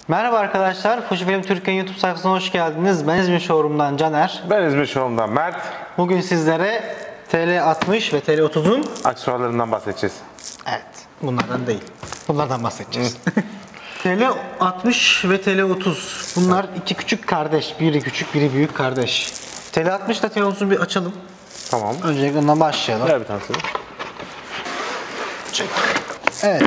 Merhaba arkadaşlar, Fujifilm Türkiye YouTube sayfasına hoş geldiniz. Ben İzmir Showroom'dan Caner. Ben İzmir Showroom'dan Mert. Bugün sizlere TL60 ve TL30'un aksesuarlarından bahsedeceğiz. evet, bunlardan değil. Bunlardan bahsedeceğiz. TL60 ve TL30. Bunlar iki küçük kardeş. Biri küçük, biri büyük kardeş. TL60 ile TL30'u bir açalım. Tamam. Öncelikle ondan başlayalım. Ver bir tanesini. Çek. Evet.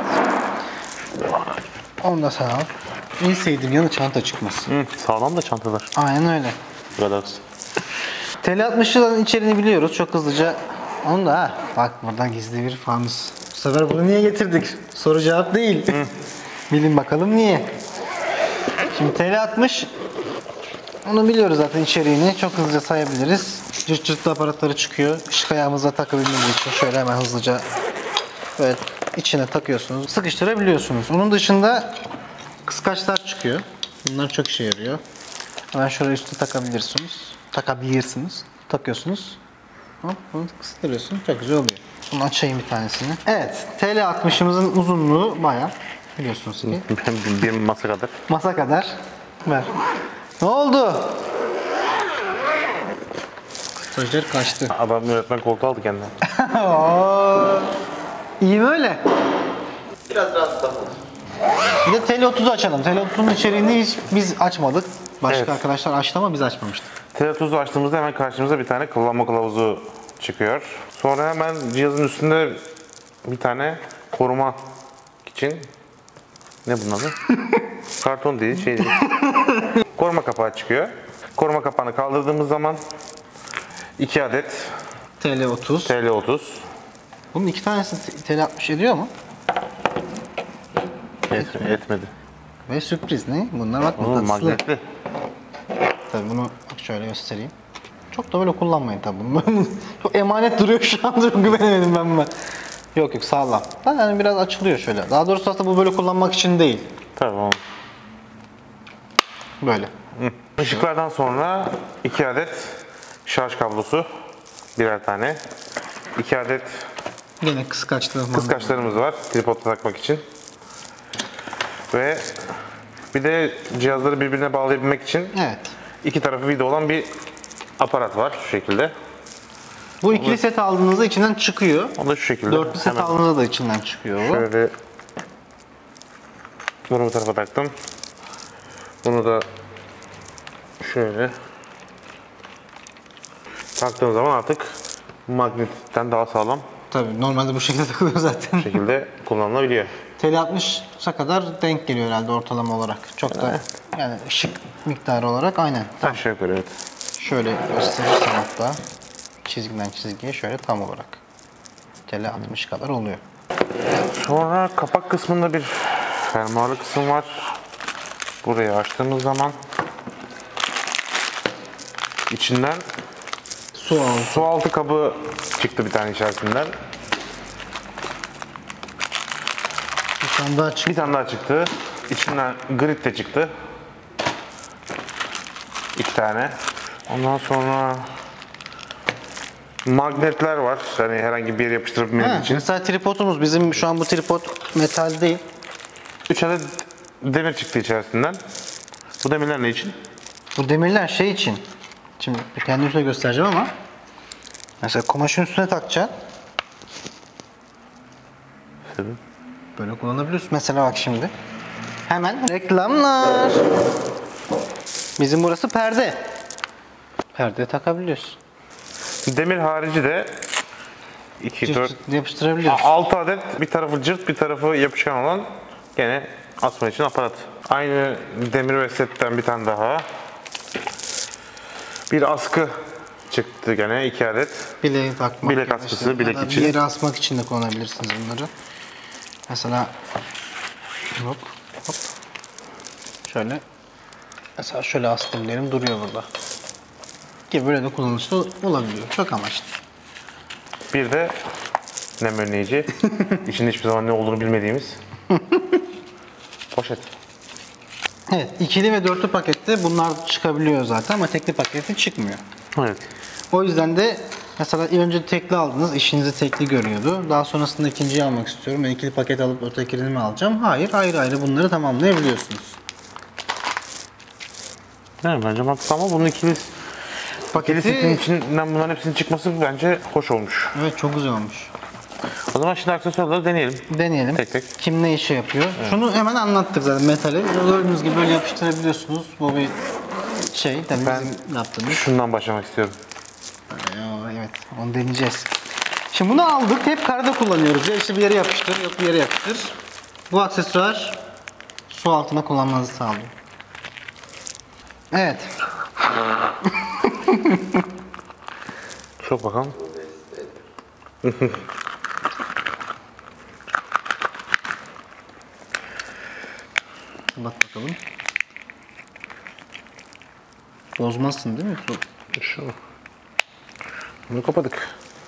Onu da sen al. En sevdiğim yanı çanta çıkması. Sağlam da çantalar. Aynen öyle. Relax. TL60'ların içeriğini biliyoruz çok hızlıca. Onu da bak buradan gizli bir fanus. Bu sefer bunu niye getirdik? Soru cevap değil. Bilin bakalım niye. Şimdi TL60 onu biliyoruz zaten içeriğini. Çok hızlıca sayabiliriz. Cırt cırtlı aparatları çıkıyor. Işık ayağımıza takabildiğiniz için şöyle hemen hızlıca böyle içine takıyorsunuz. Sıkıştırabiliyorsunuz. Onun dışında kıskaçlar çıkıyor. Bunlar çok işe yarıyor. Hemen şöyle üstü takabilirsiniz. Takıyorsunuz. Hop, bunu kıstırıyorsun. Çok güzel oluyor. Bunu açayım bir tanesini. Evet, TL60'ımızın uzunluğu bayağı biliyorsunuz ki. Bir masa kadar. Masa kadar. Ver. Ne oldu? Stajyer kaçtı. Adam yönetmen koltuğu aldı kendine. İyi mi öyle? Biraz rahatsız olun. Bir de TL30'u açalım. TL30'un içeriğini hiç biz açmadık. Başka Evet. arkadaşlar açtı ama biz açmamıştık. TL30'u açtığımızda hemen karşımıza bir tane kullanma kılavuzu çıkıyor. Sonra hemen cihazın üstünde bir tane koruma için ne bunun adı? Karton değil, şey değil. Koruma kapağı çıkıyor. Koruma kapağını kaldırdığımız zaman 2 adet TL30. TL30 Bunun iki tanesi TL60 ediyor mu? etmedi. Ve sürpriz ne? Bunlar bak Oğlum mıknatıslı. magnetli. Tabii bunu şöyle göstereyim. Çok da böyle kullanmayın tabii bunu. Çok emanet duruyor şu an. Çok güvenemedim ben buna. Yok sağlam. Yani biraz açılıyor şöyle. Daha doğrusu aslında bu böyle kullanmak için değil. Tamam. Böyle. Işıklardan sonra 2 adet şarj kablosu, birer tane. 2 adet Yine kıskaçlı. kıskaçlarımız var tripoda takmak için. Ve bir de cihazları birbirine bağlayabilmek için Evet. 2 tarafı vida olan bir aparat var şu şekilde. Bu ikili set aldığınızda içinden çıkıyor. O da şu şekilde. Dörtlü set Hemen aldığınızda da içinden çıkıyor. O. şöyle bunu bu tarafa taktım. Bunu da şöyle taktığım zaman artık magnetten daha sağlam Tabii normalde bu şekilde takılıyor zaten. şekilde kullanılabiliyor. TL60'a kadar denk geliyor herhalde ortalama olarak. Çok da yani ışık miktarı olarak aynen. Aşağı yukarı evet. Şöyle gösterirsem hatta çizgiden çizgiye şöyle tam olarak. TL60 kadar oluyor. Sonra kapak kısmında bir fermuarlı kısım var. Burayı açtığımız zaman içinden su altı kabı çıktı bir tane içerisinden. Bir tane daha çık. Bir tane daha çıktı. İçinden grid de çıktı. 2 tane. Ondan sonra magnetler var. Yani herhangi bir yere yapıştırabilmeniz için. Mesela tripodumuz bizim şu an bu tripod metal değil. 3 adet demir çıktı içerisinden. Bu demirler ne için? Bu demirler şey için. Şimdi kendi üstüne göstereceğim ama mesela kumaşın üstüne takacaksın. Sebep? Böyle kullanabiliyorsun. Mesela bak şimdi. Hemen reklamlar. Bizim burası perde. Perde takabiliyorsun. Demir harici de 2, 4, Yapıştırabiliyorsun. 6 adet bir tarafı cırt bir tarafı yapışkan olan gene asma için aparat. Aynı demir ve setten bir tane daha. Bir askı çıktı gene 2 adet. Bilek takmak. Bilek ya da askısı, işte, bilek ya da için. Bir yere asmak için de kullanabilirsiniz bunları. Mesela hop hop. Şöyle mesela şöyle astım diyelim duruyor burada. Ki böyle de kullanışlı olabiliyor. Çok amaçlı. Bir de nem önleyici. İçinde hiçbir zaman ne olduğunu bilmediğimiz poşet. Evet, ikili ve dörtlü pakette bunlar çıkabiliyor zaten ama tekli pakette çıkmıyor. Evet. O yüzden de mesela önce tekli aldınız, işinizi tekli görüyordu. Daha sonrasında ikinciyi almak istiyorum. Ben ikili paket alıp ötekini mi alacağım? Hayır, ayrı ayrı bunları tamamlayabiliyorsunuz. Yani bence mantıklı ama bunun ikili setin içinden bunların hepsinin çıkması bence hoş olmuş. Evet, çok güzel olmuş. O zaman şimdi aksesuarları deneyelim. Deneyelim. Tek tek. Kim ne işi yapıyor? Şunu hemen anlattık zaten, metali. Gördüğünüz gibi böyle yapıştırabiliyorsunuz. Bu bir şey. Tabii Ben bizim yaptığımız. şundan başlamak istiyorum. Evet, onu deneyeceğiz. Şimdi bunu aldık. Hep karada kullanıyoruz. Ya işte bir yere yapıştır, yok bir yere yapıştır. Bu aksesuar su altına kullanmanızı sağlıyor. Evet. Sok bakalım. Bak bakalım. Bozmazsın değil mi? Şu. Bunu kapadık.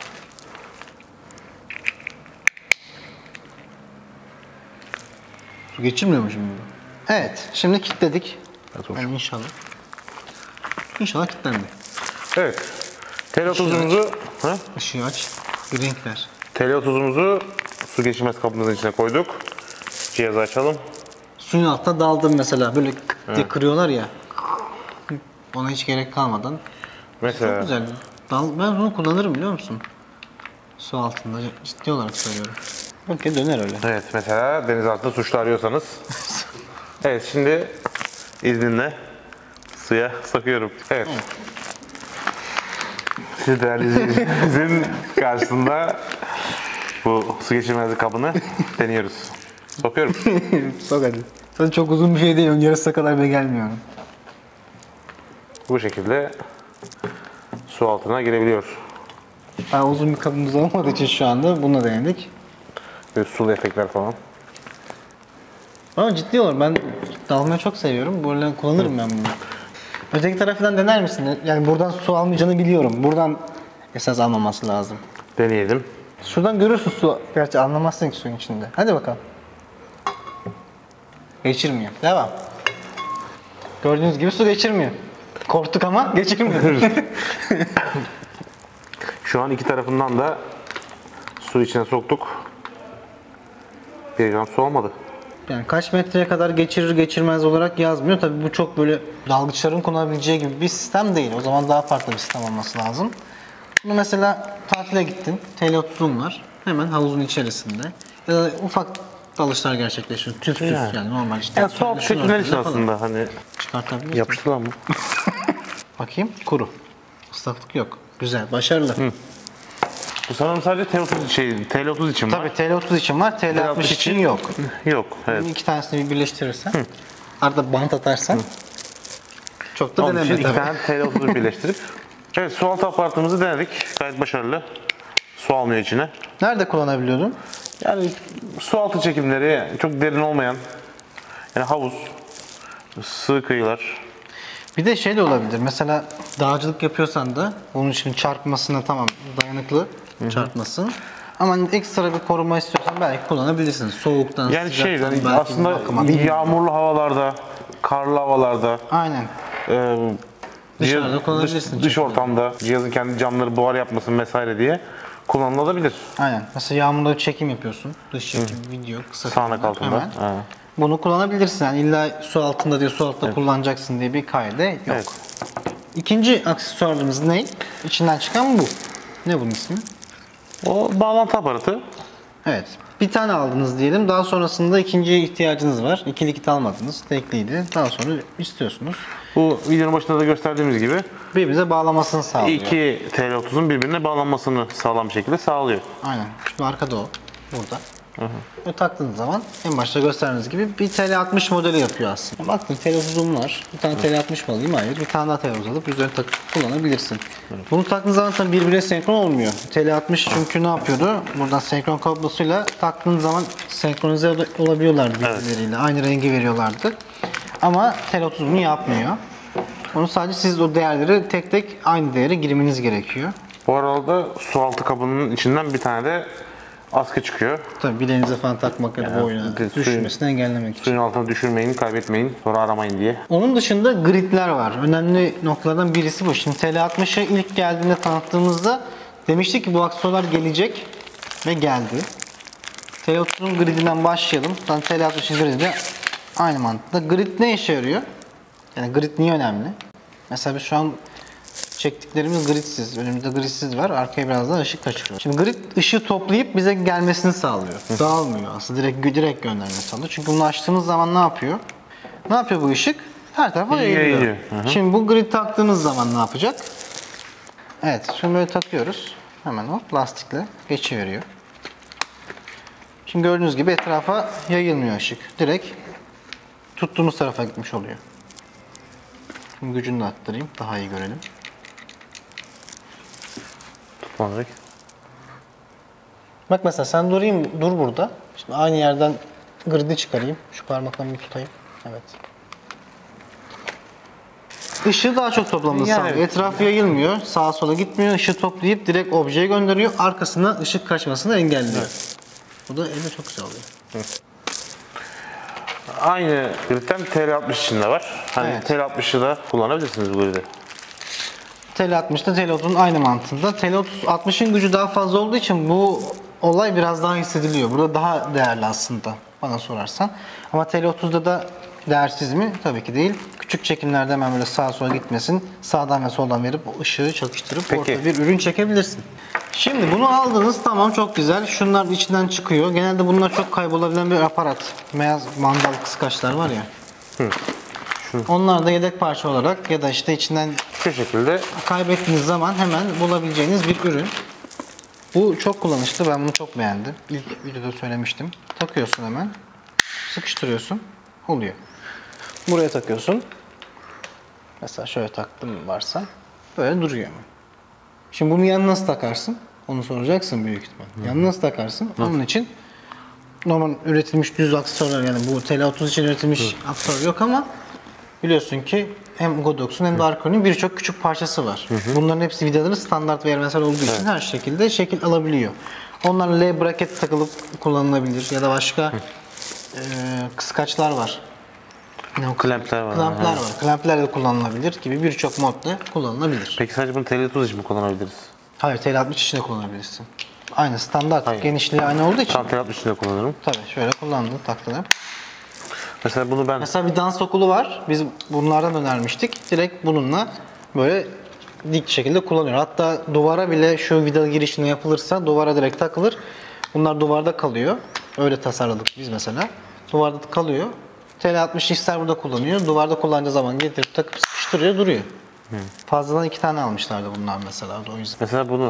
Su geçirmiyor mu şimdi? Evet. Şimdi kilitledik. Evet, hoş. Yani inşallah. İnşallah kilitlendi. Evet. TL30'umuzu Işığı aç. Bir renk ver. TL30'umuzu su geçirmez kabımızın içine koyduk. Cihazı açalım. Suyun altına daldım mesela. Böyle kık diye kırıyorlar ya. Ona hiç gerek kalmadan. Çok Mesela güzel. Ben bunu kullanırım, biliyor musun? Su altında. Ciddi olarak söylüyorum. Bak ya, döner öyle. evet, mesela deniz altında suçlu arıyorsanız. Evet, şimdi izninle suya sokuyorum. Evet. Siz değerli izleyicilerimizin karşısında bu su geçirmezlik kabını deniyoruz. Sokuyorum. Sok hadi. Zaten çok uzun bir şey değil. Yarısına kadar bile gelmiyorum. Bu şekilde su altına girebiliyor. Daha uzun bir kabımız olmadığı için şu anda bununla denedik. Böyle sulu efektler falan. Ama ciddi olarak ben dalmayı çok seviyorum. Böyle kullanırım ben bunu. Öteki tarafından dener misin? Yani buradan su almayacağını biliyorum. Buradan esas almaması lazım. Deneyelim. Şuradan görürsün su. Gerçi anlamazsın ki suyun içinde. Hadi bakalım. Geçirmiyor. Devam. Gördüğünüz gibi su geçirmiyor. Korktuk ama geçirmiyor. Şu an iki tarafından da su içine soktuk. Bir gram su olmadı. Yani kaç metreye kadar geçirir geçirmez olarak yazmıyor. Tabii bu çok böyle dalgıçların kullanabileceği gibi bir sistem değil. O zaman daha farklı bir sistem olması lazım. Bunu mesela tatile gittin. TL30'un var. Hemen havuzun içerisinde. Ya da ufak dalışlar gerçekleşiyor. Tüpsüz yani normal işte. Ya su altı çekimler için aslında hani Çıkartabilirsin. yapıştı lan bu. Bakayım. Kuru. Islaklık yok. Güzel. Başarılı. Bu sanırım sadece TL30 için var. Tabii TL30 için var. TL60 için yok. Yok. Evet. İki tanesini bir birleştirirsen, arada bant atarsan çok da Onun için deneme iki tabii. tane TL30'u birleştirip. Evet, su altı aparatımızı denedik. Gayet başarılı. Su almıyor içine. Nerede kullanabiliyordun? Yani su altı çekimleri çok derin olmayan, yani havuz, sığ kıyılar. Bir de şey de olabilir. Mesela dağcılık yapıyorsan da bunun için çarpmasına tamam dayanıklı çarpmasın. Ama hani ekstra bir koruma istiyorsan belki kullanabilirsin. Soğuktan, Yani sıcaktan, yani belki aslında bakıma, bilmiyorum. yağmurlu havalarda, karlı havalarda, Aynen. Dışarıda kullanabilirsin. dış ortamda cihazın kendi camları buhar yapmasın vesaire diye kullanılabilir. Aynen. Mesela yağmurda bir çekim yapıyorsun. Dış çekim, video, kısa Sağanak filmler. altında. Hemen. Ha. Bunu kullanabilirsin. Yani illa su altında diye su altta kullanacaksın diye bir kaide yok. Evet. İkinci aksesuarımız ne? İçinden çıkan bu. Ne bunun ismi? O bağlantı aparatı. Evet. Bir tane aldınız diyelim. Daha sonrasında ikinciye ihtiyacınız var. İkili kit almadınız. Tekliydi. Daha sonra istiyorsunuz. Bu videonun başında da gösterdiğimiz gibi Birbirimize bağlamasını sağlıyor. iki TL30'un birbirine bağlanmasını sağlam bir şekilde sağlıyor. Aynen. Şu arkada o. Burada. Ve taktığınız zaman en başta gösterdiğiniz gibi bir TL60 modeli yapıyor aslında. Baktın TL30'um var. Bir tane TL60 mı alayım? Hayır. Bir tane daha TL30 alıp üzerine takıp kullanabilirsin. Bunu taktığınız zaman tabii birbirine senkron olmuyor. TL60 çünkü ne yapıyordu? Buradan senkron kablosuyla taktığınız zaman senkronize olabiliyorlardı birbirleriyle. Aynı rengi veriyorlardı. Ama TL30 bunu yapmıyor. Onu sadece siz o değerleri tek tek aynı değere girmeniz gerekiyor. Bu arada su altı kabının içinden bir tane de askı çıkıyor. Tabii bileğinize falan takmak ya da boyuna bir de düşmesini engellemek için. Suyun altına düşürmeyin, kaybetmeyin, sonra aramayın diye. Onun dışında gridler var. Önemli noktalardan birisi bu. Şimdi TL60'ı ilk geldiğinde tanıttığımızda demiştik ki bu aksesuarlar gelecek ve geldi. TL30'un gridinden başlayalım. Sonra TL60'ın gridi de aynı mantıkta. Grid ne işe yarıyor? Yani grid niye önemli? Mesela biz şu an çektiklerimiz gridsiz. Önümüzde gridsiz var. Arkaya biraz daha ışık kaçırıyor. Şimdi grid ışığı toplayıp bize gelmesini sağlıyor. Dağılmıyor aslında. Direkt göndermesini sağlıyor. Çünkü bunu açtığımız zaman ne yapıyor? Ne yapıyor bu ışık? Her tarafa yayılıyor. Yayılıyor. Şimdi bu grid taktığımız zaman ne yapacak? Evet, şunu böyle takıyoruz. Hemen hop lastikle geçiveriyor. Şimdi gördüğünüz gibi etrafa yayılmıyor ışık. Direkt tuttuğumuz tarafa gitmiş oluyor. Şimdi gücünü de arttırayım, daha iyi görelim. Tutmadık. Bak mesela sen dur burada. Şimdi aynı yerden gridi çıkarayım. Şu parmaklarımı tutayım. Evet. Işığı daha çok toplamını Yani sağlıyor. Etrafı yayılmıyor, sağa sola gitmiyor. Işığı toplayıp direkt objeye gönderiyor. Arkasına ışık kaçmasını engelliyor. Bu da elde çok güzel oluyor. Aynı gridden TL60 içinde var. Hani Evet. TL60'ı da kullanabilirsiniz bu gridi. TL60'da TL30'un aynı mantığında. TL60'ın gücü daha fazla olduğu için bu olay biraz daha hissediliyor. Burada daha değerli aslında bana sorarsan. Ama TL30'da da değersiz mi? Tabii ki değil. Küçük çekimlerde hemen böyle sağa sola gitmesin. Sağdan ve soldan verip o ışığı çakıştırıp Peki. ortada bir ürün çekebilirsin. Şimdi bunu aldınız, tamam, çok güzel. Şunlar içinden çıkıyor. Genelde bunlar çok kaybolabilen bir aparat. Beyaz mandal kıskaçlar var ya. Onlar da yedek parça olarak ya da işte içinden Şu şekilde kaybettiğiniz zaman hemen bulabileceğiniz bir ürün. Bu çok kullanışlı. Ben bunu çok beğendim. İlk videoda söylemiştim. Takıyorsun hemen. Sıkıştırıyorsun. Oluyor. Buraya takıyorsun. Mesela şöyle taktım varsa. Böyle duruyor hemen. Şimdi bunu yanına nasıl takarsın? Onu soracaksın büyük ihtimal. Yanına nasıl takarsın? Onun için normal üretilmiş düz aksesuarlar, yani bu TL30 için üretilmiş aksesuar yok ama biliyorsun ki hem Godox'un hem de Arco'nun birçok küçük parçası var. Bunların hepsi vidaları standart ve evrensel olduğu için her şekilde şekil alabiliyor. Onlarla L bracket takılıp kullanılabilir ya da başka kıskaçlar var. Ne o? klampler var. Klamplar var. Klampler de kullanılabilir gibi birçok modda kullanılabilir. Peki sadece bunu TL30 için mi kullanabiliriz? Hayır, TL60 için de kullanabilirsin. Aynı standart Hayır. genişliği aynı olduğu için. Tam TL60 için de kullanırım. Tabii şöyle kullandın, taktın hep. Mesela bunu ben Mesela bir dans okulu var. Biz bunlardan önermiştik. Direkt bununla böyle dik şekilde kullanıyor. Hatta duvara bile şu vida girişine yapılırsa duvara direkt takılır. Bunlar duvarda kalıyor. Öyle tasarladık biz mesela. Duvarda kalıyor. TL60 ister burada kullanıyor. Duvarda kullanacağı zaman getirip takıp sıkıştırıyor, duruyor. Fazladan 2 tane almışlardı bunlar mesela. O yüzden. mesela bunu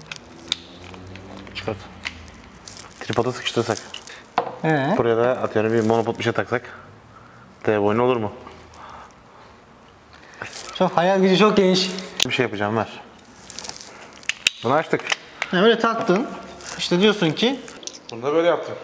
çıkart. Tripoda sıkıştırsak. Buraya da atıyorum bir monopod bir şey taksak. Dev oyunu olur mu? Çok hayal gücü çok geniş. Bir şey yapacağım, ver. Bunu açtık. Yani öyle taktın. İşte diyorsun ki Bunu da böyle yaptım.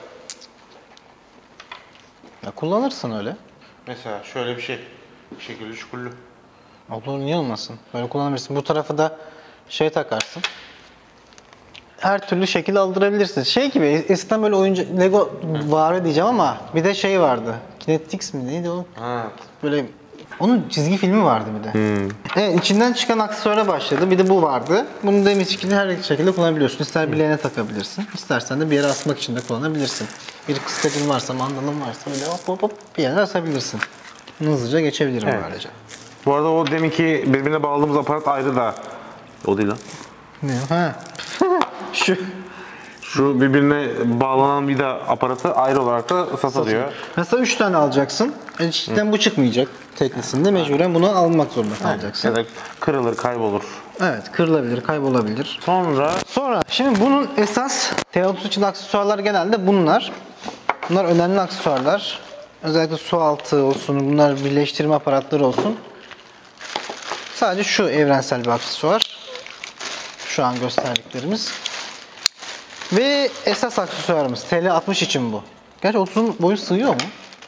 ya kullanırsın öyle. Mesela şöyle bir şey. Şekilli çukurlu. Olur, niye olmasın? Böyle kullanabilirsin. Bu tarafa da şey takarsın. Her türlü şekil aldırabilirsin. Şey gibi eskiden böyle oyuncu Lego var diyeceğim ama bir de şey vardı. Kinetix mi neydi o? Ha. Böyle onun çizgi filmi vardı bir de. Evet, içinden çıkan aksesuara başladı. Bir de bu vardı. Bunu da şekilde her şekilde kullanabiliyorsun. İster bileğine takabilirsin. İstersen de bir yere asmak için de kullanabilirsin. Bir kıskacın varsa, mandalın varsa böyle hop hop hop bir yere asabilirsin. Hızlıca geçebilirim Evet. böylece. Bu arada o deminki birbirine bağladığımız aparat ayrı da. O değil lan. Ne? Ha. Şu. Şu birbirine bağlanan vida aparatı ayrı olarak da satılıyor. Mesela 3 tane alacaksın. İçinden bu çıkmayacak teklisinde. Mecburen bunu almak zorunda kalacaksın. Ya da kırılır, kaybolur. Evet, kırılabilir, kaybolabilir. Sonra Şimdi bunun esas TL30 için aksesuarlar genelde bunlar. Bunlar önemli aksesuarlar. Özellikle su altı olsun, bunlar birleştirme aparatları olsun. Sadece şu evrensel bir aksesuar. Şu an gösterdiklerimiz. Ve esas aksesuarımız TL60 için bu. Gerçi 30'un boyu sığıyor mu?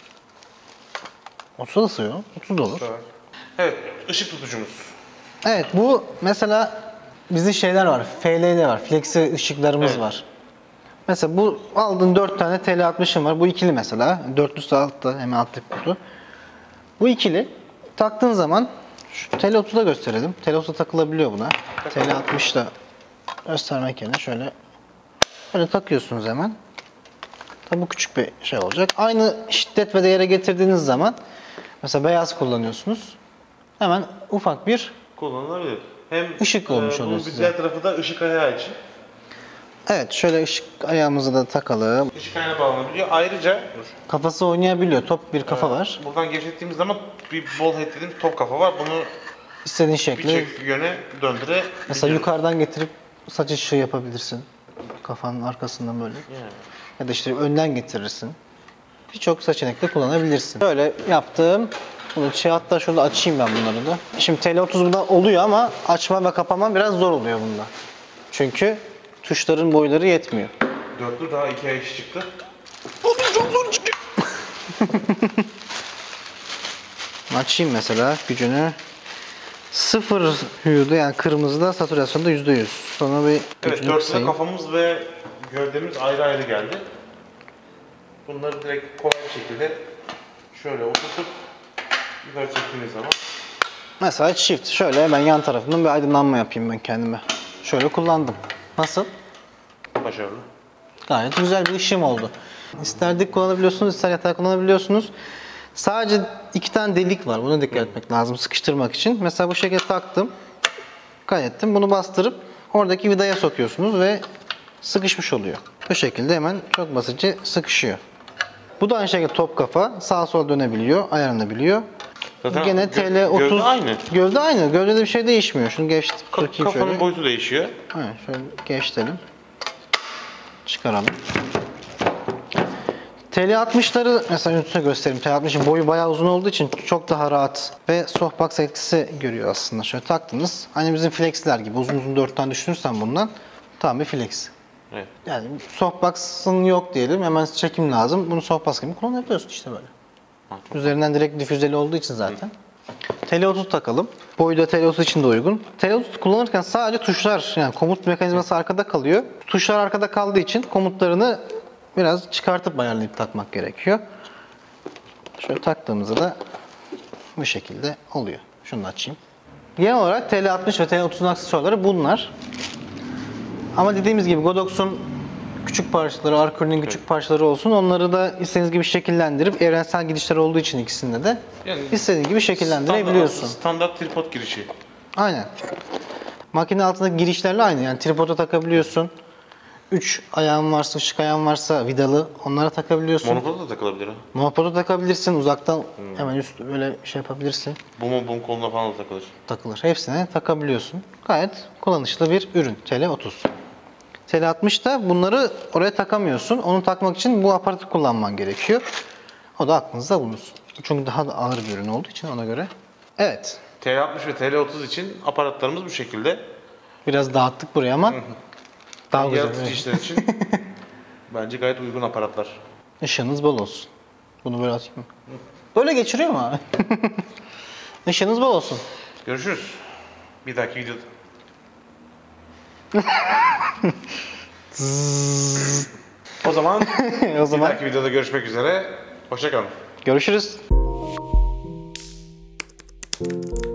30'a da sığıyor. 30 da olur. evet, ışık tutucumuz. Evet, bu mesela bizde şeyler var. FL'de var. Flexi ışıklarımız var. Mesela bu aldığın 4 tane TL60'ın var. Bu ikili mesela. Dörtlüsü altta, hemen altta kutu. Bu ikili. Taktığın zaman şu TL30'da gösterelim. TL30'da takılabiliyor buna. TL60'da göstermek yerine şöyle takıyorsunuz hemen. Tabi bu küçük bir şey olacak. Aynı şiddet ve değere getirdiğiniz zaman mesela beyaz kullanıyorsunuz. hemen ufak bir kullanılabilir. Hem Işık olmuş oluyor bunun bir size. diğer tarafı da ışık ayağı için. evet şöyle ışık ayağımızı da takalım. Işık ayağına bağlanabiliyor. Ayrıca Kafası oynayabiliyor. Top bir kafa var. buradan gevşettiğimiz zaman bir ball head dediğimiz top kafa var. Bunu İstediğin şekli. birçok yöne döndürebiliyoruz. Mesela yukarıdan getirip saç ışığı yapabilirsin. Kafanın arkasından böyle. Yani. Ya da işte önden getirirsin. Birçok seçenekle kullanabilirsin. Böyle yaptım. Bunu hatta şurada açayım ben bunları da. Şimdi TL30 bunda oluyor ama açma ve kapama biraz zor oluyor bunda. Çünkü tuşların boyları yetmiyor. Dörtlü daha 2 ay iş çıktı. Çok zor çıkıyor. Açayım mesela gücünü. 0 hue'da yani kırmızıda satürasyonda %100. Sonra bir Evet, gücünü dörtlüde kısayım. kafamız ve gövdemiz ayrı ayrı geldi. Bunları direkt kolay bir şekilde şöyle oturtup yukarı çektiğimiz zaman Mesela shift. Şöyle hemen yan tarafından bir aydınlanma yapayım ben kendime. Şöyle kullandım. Nasıl? başarılı. Gayet güzel bir ışığım oldu. İster dik kullanabiliyorsunuz, ister yatay kullanabiliyorsunuz. Sadece 2 tane delik var. Buna dikkat etmek lazım sıkıştırmak için. Mesela bu şekilde taktım. Kaydettim. Bunu bastırıp oradaki vidaya sokuyorsunuz ve sıkışmış oluyor. Bu şekilde hemen çok basitçe sıkışıyor. Bu da aynı şekilde top kafa. Sağa sola dönebiliyor, ayarlanabiliyor. Zaten Gene TL30. gövde aynı. Gövde aynı. Gövdede bir şey değişmiyor. Şunu sokayım Kafanın şöyle. boyutu değişiyor. Evet, şöyle gevşetelim. Çıkaralım. TL60'ları mesela üstüne göstereyim. TL60'ın boyu bayağı uzun olduğu için çok daha rahat ve softbox etkisi görüyor aslında. Şöyle taktınız. Hani bizim flexler gibi uzun uzun 4 tane düşünürsen bundan tam bir flex. Evet. Yani softbox'ın yok diyelim. Hemen çekim lazım. Bunu softbox gibi kullanabiliyorsun işte böyle. Üzerinden direkt difüzeli olduğu için zaten. TL30 takalım. Boyu da TL30 için de uygun. TL30 kullanırken sadece tuşlar yani komut mekanizması arkada kalıyor. Tuşlar arkada kaldığı için komutlarını biraz çıkartıp ayarlayıp takmak gerekiyor. Şöyle taktığımızda da bu şekilde oluyor. Şunu da açayım. Genel olarak TL60 ve TL30'un aksesuarları bunlar. Ama dediğimiz gibi Godox'un küçük parçaları, Arcuri'nin küçük parçaları olsun. Onları da istediğiniz gibi şekillendirip evrensel gidişler olduğu için ikisinde de Yani istediğin gibi şekillendirebiliyorsun. Standart tripod girişi. Aynen. Makine altındaki girişlerle aynı. Yani tripoda takabiliyorsun. 3 ayağın varsa, ışık ayağın varsa vidalı onlara takabiliyorsun. Monopoda da takılabilir ha. Monopoda takabilirsin. Uzaktan hemen üst böyle şey yapabilirsin. Bum koluna falan da takılır. Takılır. Hepsine takabiliyorsun. Gayet kullanışlı bir ürün. TL30. TL60 da bunları oraya takamıyorsun. Onu takmak için bu aparatı kullanman gerekiyor. O da aklınızda bulunsun. Çünkü daha da ağır bir ürün olduğu için ona göre. Evet. TL60 ve TL30 için aparatlarımız bu şekilde. Biraz dağıttık buraya ama daha güzel. Yaratıcı işler için bence gayet uygun aparatlar. Işığınız bol olsun. Bunu böyle atayım mı? Böyle geçiriyor mu abi? Işığınız bol olsun. Görüşürüz. Bir dahaki videoda. O zaman O bir zaman dahaki videoda görüşmek üzere. Hoşça kalın. görüşürüz.